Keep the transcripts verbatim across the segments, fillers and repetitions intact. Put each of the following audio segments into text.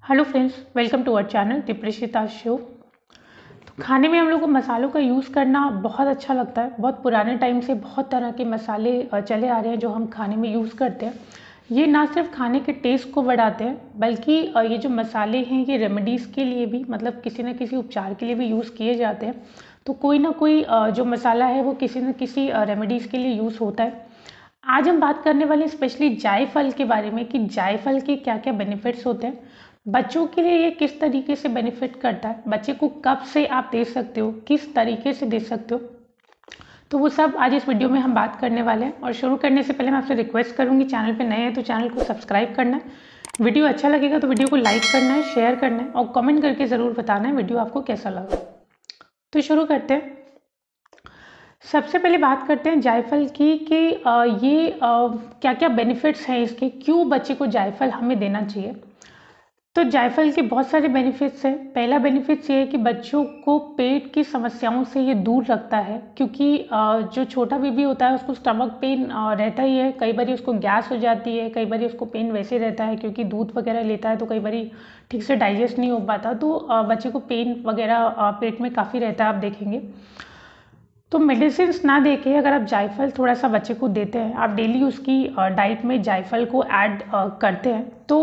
Hello friends, welcome to our channel दीप्रेशिता show. तो खाने में हम लोग को मसालों का यूज़ करना बहुत अच्छा लगता है। बहुत पुराने टाइम से बहुत तरह के मसाले अ, चले आ रहे हैं जो हम खाने में यूज़ करते हैं। ये ना सिर्फ खाने के टेस्ट को बढ़ाते हैं, बल्कि अ, ये जो मसाले हैं ये रेमेडीज़ के लिए भी, मतलब किसी न किसी उपचार के लिए भी यूज़ किए जाते हैं। तो कोई ना कोई अ, जो मसाला है वो किसी न किसी रेमेडीज़ के लिए यूज़ होता है। आज हम बात करने वाले स्पेशली जायफल के बारे में कि जायफल के क्या क्या बेनिफिट्स होते हैं, बच्चों के लिए ये किस तरीके से बेनिफिट करता है, बच्चे को कब से आप दे सकते हो, किस तरीके से दे सकते हो। तो वो सब आज इस वीडियो में हम बात करने वाले हैं। और शुरू करने से पहले मैं आपसे रिक्वेस्ट करूंगी, चैनल पे नए हैं तो चैनल को सब्सक्राइब करना है, वीडियो अच्छा लगेगा तो वीडियो को लाइक करना है, शेयर करना है और कमेंट करके ज़रूर बताना है वीडियो आपको कैसा लगा। तो शुरू करते हैं। सबसे पहले बात करते हैं जायफल की कि अ, ये क्या क्या बेनिफिट्स हैं इसके, क्यों बच्चे को जायफल हमें देना चाहिए। तो जायफल के बहुत सारे बेनिफिट्स हैं। पहला बेनिफिट्स ये है कि बच्चों को पेट की समस्याओं से ये दूर रखता है, क्योंकि अ, जो छोटा बेबी होता है उसको स्टमक पेन अ, रहता ही है। कई बार उसको गैस हो जाती है, कई बार उसको पेन वैसे रहता है क्योंकि दूध वगैरह लेता है, तो कई बार ठीक से डाइजेस्ट नहीं हो पाता, तो अ, बच्चे को पेन वगैरह अ, पेट में काफ़ी रहता है, आप देखेंगे। तो मेडिसिन ना देके अगर आप जायफल थोड़ा सा बच्चे को देते हैं, आप डेली उसकी डाइट में जायफल को ऐड करते हैं, तो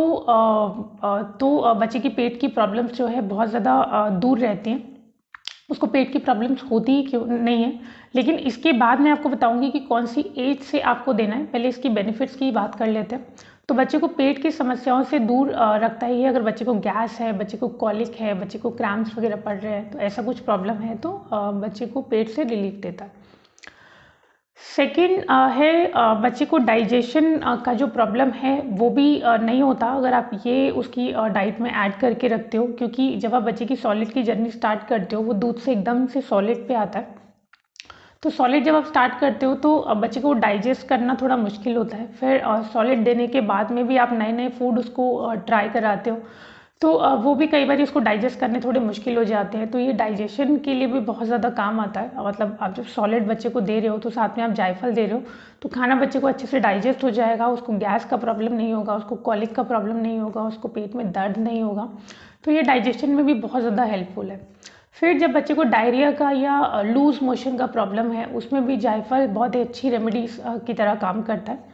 तो बच्चे की पेट की प्रॉब्लम्स जो है बहुत ज़्यादा दूर रहती हैं। उसको पेट की प्रॉब्लम्स होती ही क्यों नहीं है। लेकिन इसके बाद मैं आपको बताऊंगी कि कौन सी एज से आपको देना है। पहले इसकी बेनिफिट्स की बात कर लेते हैं। तो बच्चे को पेट की समस्याओं से दूर रखता ही है। अगर बच्चे को गैस है, बच्चे को कॉलिक है, बच्चे को क्रैम्प्स वगैरह पड़ रहे हैं, तो ऐसा कुछ प्रॉब्लम है तो बच्चे को पेट से रिलीफ देता है। सेकेंड है बच्चे को डाइजेशन का जो प्रॉब्लम है वो भी नहीं होता अगर आप ये उसकी डाइट में ऐड करके रखते हो, क्योंकि जब आप बच्चे की सॉलिड की जर्नी स्टार्ट करते हो वो दूध से एकदम से सॉलिड पे आता है। तो सॉलिड जब आप स्टार्ट करते हो तो बच्चे को डाइजेस्ट करना थोड़ा मुश्किल होता है। फिर सॉलिड देने के बाद में भी आप नए नए फूड उसको ट्राई कराते हो, तो वो भी कई बार इसको डाइजेस्ट करने थोड़े मुश्किल हो जाते हैं। तो ये डाइजेशन के लिए भी बहुत ज़्यादा काम आता है। मतलब आप जब सॉलिड बच्चे को दे रहे हो तो साथ में आप जायफल दे रहे हो, तो खाना बच्चे को अच्छे से डाइजेस्ट हो जाएगा, उसको गैस का प्रॉब्लम नहीं होगा, उसको कॉलिक का प्रॉब्लम नहीं होगा, उसको पेट में दर्द नहीं होगा। तो ये डाइजेशन में भी बहुत ज़्यादा हेल्पफुल है। फिर जब बच्चे को डायरिया का या लूज मोशन का प्रॉब्लम है, उसमें भी जायफल बहुत ही अच्छी रेमेडीज की तरह काम करता है।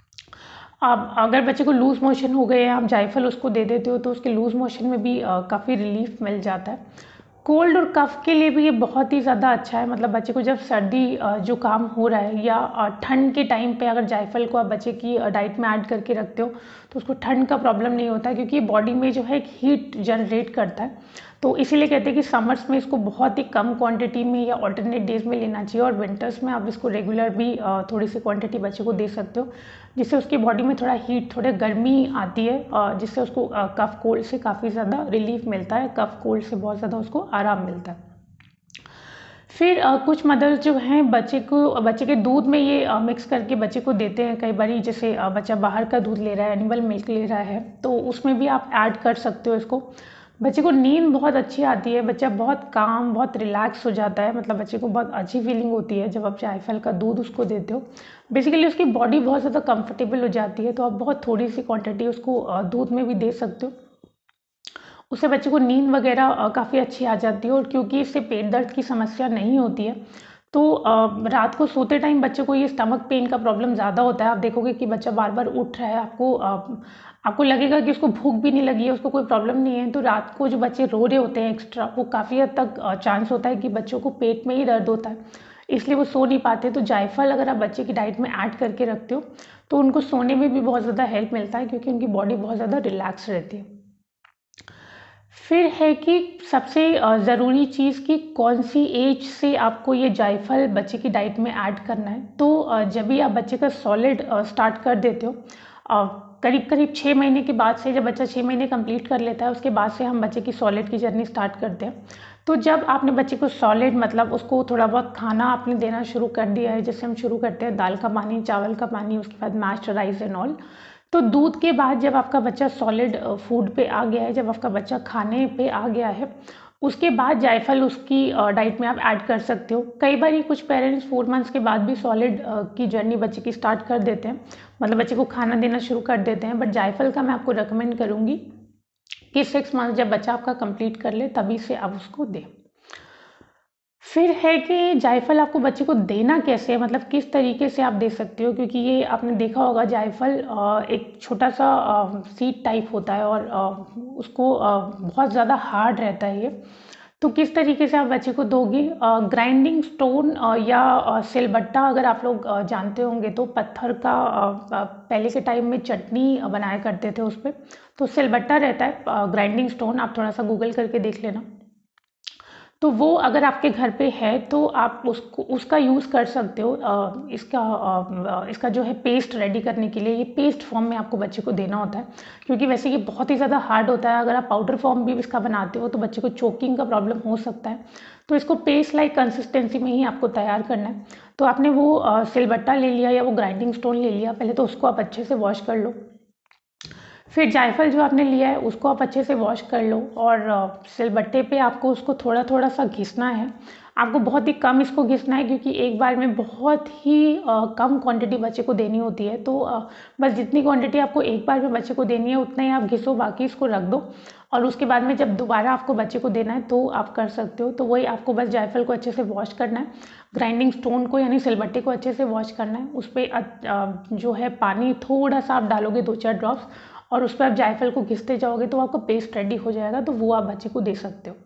अब अगर बच्चे को लूज मोशन हो गए हैं, आप जायफल उसको दे देते हो तो उसके लूज मोशन में भी काफ़ी रिलीफ मिल जाता है। कोल्ड और कफ के लिए भी ये बहुत ही ज़्यादा अच्छा है। मतलब बच्चे को जब सर्दी जुकाम हो रहा है या ठंड के टाइम पे अगर जायफल को आप बच्चे की डाइट में ऐड करके रखते हो तो उसको ठंड का प्रॉब्लम नहीं होता है, क्योंकि ये बॉडी में जो है एक हीट जनरेट करता है। तो इसीलिए कहते हैं कि समर्स में इसको बहुत ही कम क्वांटिटी में या ऑल्टरनेट डेज में लेना चाहिए, और विंटर्स में आप इसको रेगुलर भी थोड़ी सी क्वांटिटी बच्चे को दे सकते हो, जिससे उसकी बॉडी में थोड़ा हीट, थोड़े गर्मी आती है, जिससे उसको कफ कोल्ड से काफ़ी ज़्यादा रिलीफ मिलता है, कफ कोल्ड से बहुत ज़्यादा उसको आराम मिलता है। फिर आ, कुछ मदर्स जो हैं बच्चे को बच्चे के दूध में ये आ, मिक्स करके बच्चे को देते हैं। कई बार जैसे आ, बच्चा बाहर का दूध ले रहा है, एनिमल मिल्क ले रहा है, तो उसमें भी आप ऐड कर सकते हो इसको। बच्चे को नींद बहुत अच्छी आती है, बच्चा बहुत काम, बहुत रिलैक्स हो जाता है। मतलब बच्चे को बहुत अच्छी फीलिंग होती है जब आप जायफल का दूध उसको देते हो। बेसिकली उसकी बॉडी बहुत ज़्यादा कंफर्टेबल हो जाती है, तो आप बहुत थोड़ी सी क्वांटिटी उसको दूध में भी दे सकते हो। उससे बच्चे को नींद वगैरह काफ़ी अच्छी आ जाती है, और क्योंकि इससे पेट दर्द की समस्या नहीं होती है, तो रात को सोते टाइम बच्चे को ये स्टमक पेन का प्रॉब्लम ज़्यादा होता है। आप देखोगे कि बच्चा बार बार उठ रहा है, आपको आपको लगेगा कि उसको भूख भी नहीं लगी है, उसको कोई प्रॉब्लम नहीं है। तो रात को जो बच्चे रो रहे होते हैं एक्स्ट्रा, वो काफ़ी हद तक चांस होता है कि बच्चों को पेट में ही दर्द होता है, इसलिए वो सो नहीं पाते। तो जायफल अगर आप बच्चे की डाइट में ऐड करके रखते हो तो उनको सोने में भी बहुत ज़्यादा हेल्प मिलता है, क्योंकि उनकी बॉडी बहुत ज़्यादा रिलैक्स रहती है। फिर है कि सबसे ज़रूरी चीज़ कि कौन सी एज से आपको ये जायफल बच्चे की डाइट में ऐड करना है। तो जब भी आप बच्चे का सॉलिड स्टार्ट कर देते हो, करीब करीब छः महीने के बाद से, जब बच्चा छः महीने कंप्लीट कर लेता है उसके बाद से हम बच्चे की सॉलिड की जर्नी स्टार्ट करते हैं। तो जब आपने बच्चे को सॉलिड, मतलब उसको थोड़ा बहुत खाना आपने देना शुरू कर दिया है, जैसे हम शुरू करते हैं दाल का पानी, चावल का पानी, उसके बाद मैश्ड राइस एंड ऑल, तो दूध के बाद जब आपका बच्चा सॉलिड फूड पे आ गया है, जब आपका बच्चा खाने पे आ गया है, उसके बाद जायफल उसकी डाइट में आप ऐड कर सकते हो। कई बार ये कुछ पेरेंट्स फोर मंथ्स के बाद भी सॉलिड की जर्नी बच्चे की स्टार्ट कर देते हैं, मतलब बच्चे को खाना देना शुरू कर देते हैं। बट जायफल का मैं आपको रिकमेंड करूँगी कि सिक्स मंथ जब बच्चा आपका कंप्लीट कर ले तभी से आप उसको दें। फिर है कि जायफल आपको बच्चे को देना कैसे है, मतलब किस तरीके से आप दे सकते हो, क्योंकि ये आपने देखा होगा जायफल एक छोटा सा सीड टाइप होता है और उसको बहुत ज़्यादा हार्ड रहता है ये। तो किस तरीके से आप बच्चे को दोगे, ग्राइंडिंग स्टोन या सिलबट्टा, अगर आप लोग अ, जानते होंगे तो पत्थर का अ, अ, पहले के टाइम में चटनी बनाया करते थे उस पर, तो सिलबट्टा रहता है, ग्राइंडिंग स्टोन आप थोड़ा सा गूगल करके देख लेना। तो वो अगर आपके घर पे है तो आप उसको उसका यूज़ कर सकते हो। अ, इसका अ, इसका जो है पेस्ट रेडी करने के लिए, ये पेस्ट फॉर्म में आपको बच्चे को देना होता है, क्योंकि वैसे ये बहुत ही ज़्यादा हार्ड होता है। अगर आप पाउडर फॉर्म भी इसका बनाते हो तो बच्चे को चोकिंग का प्रॉब्लम हो सकता है, तो इसको पेस्ट लाइक कंसिस्टेंसी में ही आपको तैयार करना है। तो आपने वो अ, सिलबट्टा ले लिया या वो ग्राइंडिंग स्टोन ले लिया, पहले तो उसको आप अच्छे से वॉश कर लो। फिर जायफल जो आपने लिया है उसको आप अच्छे से वॉश कर लो और अ, सिलबट्टे पे आपको उसको थोड़ा थोड़ा सा घिसना है। आपको बहुत ही कम इसको घिसना है, क्योंकि एक बार में बहुत ही अ, कम क्वांटिटी बच्चे को देनी होती है। तो अ, बस जितनी क्वांटिटी आपको एक बार में बच्चे को देनी है उतना ही आप घिसो, बाकी इसको रख दो। और उसके बाद में जब दोबारा आपको बच्चे को देना है तो आप कर सकते हो। तो वही आपको बस जायफल को अच्छे से वॉश करना है, ग्राइंडिंग स्टोन को यानी सिलबट्टे को अच्छे से वॉश करना है। उस पर जो है पानी थोड़ा सा आप डालोगे, दो चार ड्रॉप्स, और उस पर आप जायफल को घिसते जाओगे तो आपका पेस्ट रेडी हो जाएगा। तो वो आप बच्चे को दे सकते हो।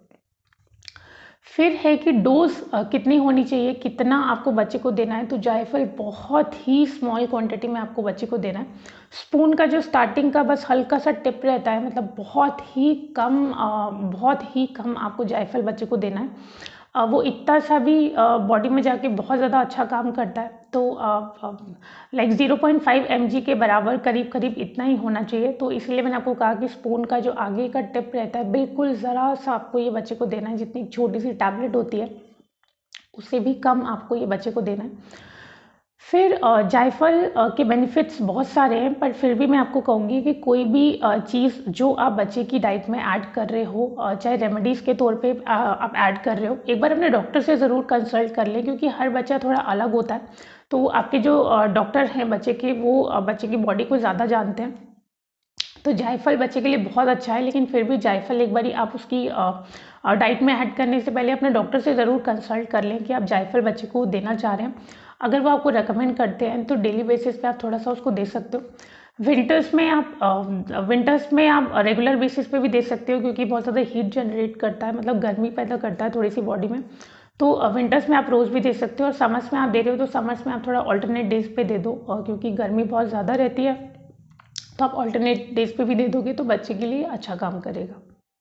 फिर है कि डोज कितनी होनी चाहिए, कितना आपको बच्चे को देना है। तो जायफल बहुत ही स्मॉल क्वांटिटी में आपको बच्चे को देना है। स्पून का जो स्टार्टिंग का बस हल्का सा टिप रहता है, मतलब बहुत ही कम अ, बहुत ही कम आपको जायफल बच्चे को देना है। अ, वो इतना सा भी बॉडी में जाके बहुत ज़्यादा अच्छा काम करता है। तो like zero point five M G के बराबर करीब करीब इतना ही होना चाहिए। तो इसलिए मैंने आपको कहा कि स्पून का जो आगे का टिप रहता है बिल्कुल ज़रा सा आपको ये बच्चे को देना है, जितनी एक छोटी सी टैबलेट होती है उससे भी कम आपको ये बच्चे को देना है। फिर अ, जायफल अ, के बेनिफिट्स बहुत सारे हैं, पर फिर भी मैं आपको कहूँगी कि कोई भी अ, चीज़ जो आप बच्चे की डाइट में ऐड कर रहे हो, अ, चाहे रेमेडीज़ के तौर पे अ, आप ऐड कर रहे हो, एक बार अपने डॉक्टर से ज़रूर कंसल्ट कर लें, क्योंकि हर बच्चा थोड़ा अलग होता है। तो आपके जो अ, डॉक्टर हैं बच्चे के, वो अ, बच्चे की बॉडी को ज़्यादा जानते हैं। तो जायफल बच्चे के लिए बहुत अच्छा है, लेकिन फिर भी जायफल एक बारी आप उसकी डाइट में ऐड करने से पहले अपने डॉक्टर से ज़रूर कंसल्ट कर लें कि आप जायफल बच्चे को देना चाह रहे हैं। अगर वो आपको रेकमेंड करते हैं तो डेली बेसिस पे आप थोड़ा सा उसको दे सकते हो। विंटर्स में आप विंटर्स में आप रेगुलर बेसिस पे भी दे सकते हो, क्योंकि बहुत ज़्यादा हीट जनरेट करता है, मतलब गर्मी पैदा करता है थोड़ी सी बॉडी में। तो विंटर्स में आप रोज़ भी दे सकते हो, और समर्स में आप दे रहे हो तो समर्स में आप थोड़ा ऑल्टरनेट डेज पे दे दो, अ, क्योंकि गर्मी बहुत ज़्यादा रहती है। तो आप ऑल्टरनेट डेज पे भी दे दोगे तो बच्चे के लिए अच्छा काम करेगा।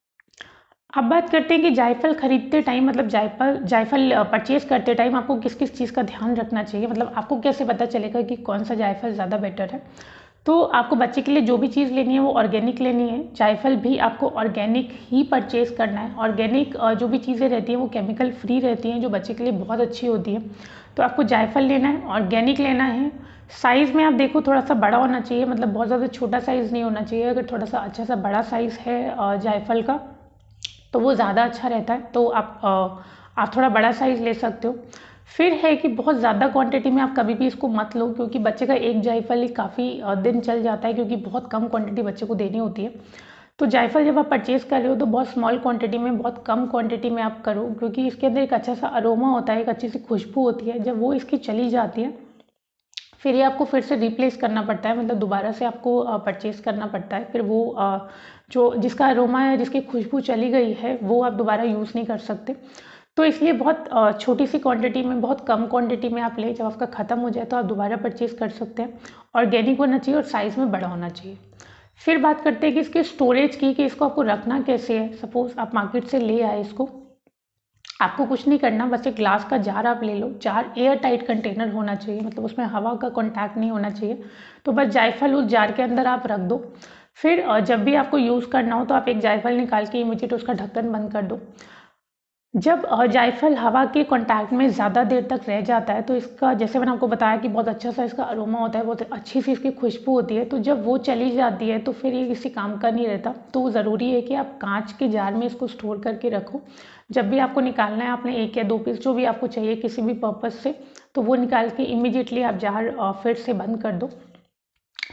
अब बात करते हैं कि जायफल खरीदते टाइम, मतलब जायफल जायफल परचेज करते टाइम आपको किस किस चीज़ का ध्यान रखना चाहिए, मतलब आपको कैसे पता चलेगा कि कौन सा जायफल ज़्यादा बेटर है। तो आपको बच्चे के लिए जो भी चीज़ लेनी है वो ऑर्गेनिक लेनी है। जायफल भी आपको ऑर्गेनिक ही परचेज करना है। ऑर्गेनिक जो भी चीज़ें रहती हैं वो केमिकल फ्री रहती हैं, जो बच्चे के लिए बहुत अच्छी होती है। तो आपको जायफल लेना है, ऑर्गेनिक लेना है। साइज़ में आप देखो थोड़ा सा बड़ा होना चाहिए, मतलब बहुत ज़्यादा छोटा साइज़ नहीं होना चाहिए। अगर थोड़ा सा अच्छा सा बड़ा साइज़ है जायफल का तो वो ज़्यादा अच्छा रहता है। तो आप आप थोड़ा बड़ा साइज़ ले सकते हो। फिर है कि बहुत ज़्यादा क्वांटिटी में आप कभी भी इसको मत लो, क्योंकि बच्चे का एक जायफल ही काफ़ी दिन चल जाता है, क्योंकि बहुत कम क्वांटिटी बच्चे को देनी होती है। तो जायफल जब आप परचेज़ कर रहे हो तो बहुत स्मॉल क्वांटिटी में, बहुत कम क्वांटिटी में आप करो, क्योंकि इसके अंदर एक अच्छा सा अरोमा होता है, एक अच्छी सी खुशबू होती है। जब वो इसकी चली जाती है फिर ये आपको फिर से रिप्लेस करना पड़ता है, मतलब दोबारा से आपको परचेज़ करना पड़ता है। फिर वो जो जिसका अरोमा है, जिसकी खुशबू चली गई है, वो आप दोबारा यूज़ नहीं कर सकते। तो इसलिए बहुत छोटी सी क्वांटिटी में, बहुत कम क्वांटिटी में आप लें, जब आपका ख़त्म हो जाए तो आप दोबारा परचेज़ कर सकते हैं। ऑर्गेनिक होना चाहिए और साइज़ में बड़ा होना चाहिए। फिर बात करते हैं कि इसके स्टोरेज की, कि इसको आपको रखना कैसे है। सपोज़ आप मार्केट से ले आए इसको, आपको कुछ नहीं करना, बस एक ग्लास का जार आप ले लो। जार एयर टाइट कंटेनर होना चाहिए, मतलब उसमें हवा का कांटेक्ट नहीं होना चाहिए। तो बस जायफल उस जार के अंदर आप रख दो। फिर जब भी आपको यूज़ करना हो तो आप एक जायफल निकाल के इमीडिएट उसका ढक्कन बंद कर दो। जब जायफल हवा के कांटेक्ट में ज़्यादा देर तक रह जाता है तो इसका, जैसे मैंने आपको बताया कि बहुत अच्छा सा इसका अरोमा होता है, बहुत अच्छी सी इसकी खुशबू होती है। तो जब वो चली जाती है तो फिर ये किसी काम का नहीं रहता। तो ज़रूरी है कि आप कांच के जार में इसको स्टोर करके रखो। जब भी आपको निकालना है, आपने एक या दो पीस जो भी आपको चाहिए किसी भी पर्पज़ से, तो वो निकाल के इमीडिएटली आप जार फिर से बंद कर दो।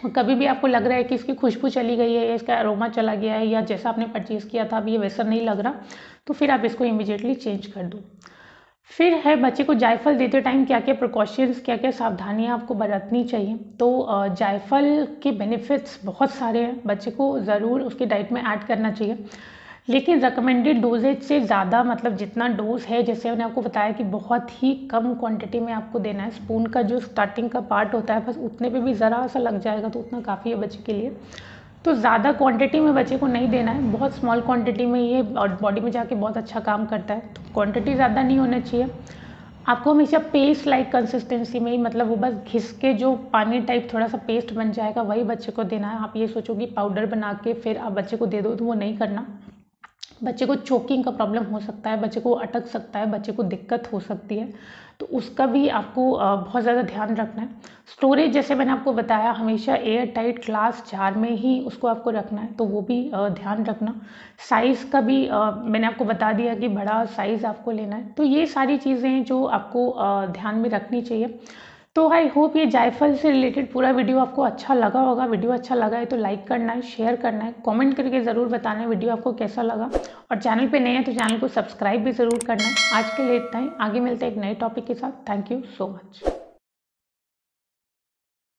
कभी भी आपको लग रहा है कि इसकी खुशबू चली गई है या इसका अरोमा चला गया है या जैसा आपने परचेज़ किया था अभी ये वैसा नहीं लग रहा, तो फिर आप इसको इमीडिएटली चेंज कर दो। फिर है बच्चे को जायफल देते टाइम क्या क्या प्रिकॉशंस, क्या क्या सावधानियां आपको बरतनी चाहिए। तो जायफल के बेनिफिट्स बहुत सारे हैं, बच्चे को ज़रूर उसकी डाइट में ऐड करना चाहिए, लेकिन रिकमेंडेड डोजेज से ज़्यादा, मतलब जितना डोज है, जैसे मैंने आपको बताया कि बहुत ही कम क्वांटिटी में आपको देना है। स्पून का जो स्टार्टिंग का पार्ट होता है बस उतने पे भी ज़रा सा लग जाएगा तो उतना काफ़ी है बच्चे के लिए। तो ज़्यादा क्वांटिटी में बच्चे को नहीं देना है, बहुत स्मॉल क्वांटिटी में ये बॉडी में जाके बहुत अच्छा काम करता है। तो क्वांटिटी ज़्यादा नहीं होना चाहिए। आपको हमेशा पेस्ट लाइक कंसिस्टेंसी में ही, मतलब वो बस घिस के जो पानी टाइप थोड़ा सा पेस्ट बन जाएगा वही बच्चे को देना है। आप ये सोचो कि पाउडर बना के फिर आप बच्चे को दे दो, तो वो नहीं करना। बच्चे को चोकिंग का प्रॉब्लम हो सकता है, बच्चे को अटक सकता है, बच्चे को दिक्कत हो सकती है, तो उसका भी आपको बहुत ज़्यादा ध्यान रखना है। स्टोरेज जैसे मैंने आपको बताया हमेशा एयर टाइट ग्लास जार में ही उसको आपको रखना है, तो वो भी ध्यान रखना। साइज़ का भी मैंने आपको बता दिया कि बड़ा साइज़ आपको लेना है। तो ये सारी चीज़ें जो आपको ध्यान में रखनी चाहिए। तो आई होप ये जायफल से रिलेटेड पूरा वीडियो आपको अच्छा लगा होगा। वीडियो अच्छा लगा है तो लाइक करना है, शेयर करना है, कमेंट करके ज़रूर बताना है वीडियो आपको कैसा लगा, और चैनल पे नए हैं तो चैनल को सब्सक्राइब भी ज़रूर करना है। आज के लिए इतना ही, आगे मिलते हैं एक नए टॉपिक के साथ। Thank you so much.